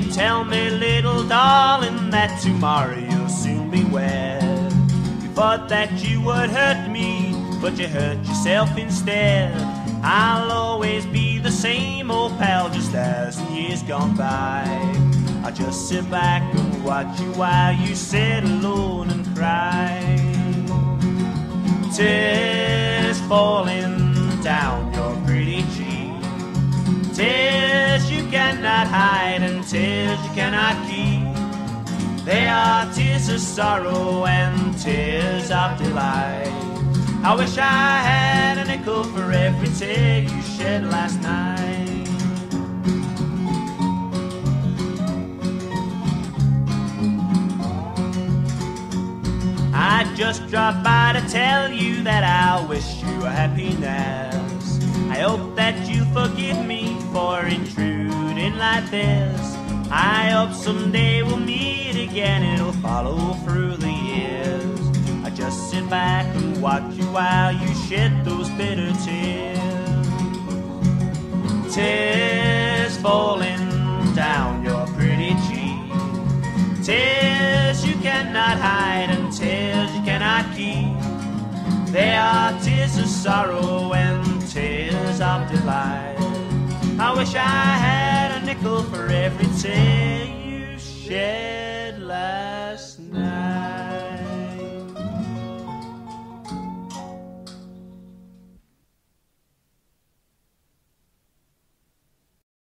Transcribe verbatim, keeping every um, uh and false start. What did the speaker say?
Tell me, little darling, that tomorrow you'll soon be wed. You thought that you would hurt me, but you hurt yourself instead. I'll always be the same old pal, just as in years gone by. I just sit back and watch you while you sit alone and cry. Tears falling down your pretty cheek, tears you cannot hide and tears you cannot keep. They are tears of sorrow and tears of delight. I wish I had a nickel for every tear you shed last night. I just dropped by to tell you that I wish you a happiness. I hope that you forgive me for intruding like this. I hope someday we'll meet again, it'll follow through the years. I just sit back and watch you while you shed those bitter tears. Tears falling down your pretty cheek, tears you cannot hide and tears you cannot keep. They are tears of sorrow and tears of delight. I wish I had a nickel for every tear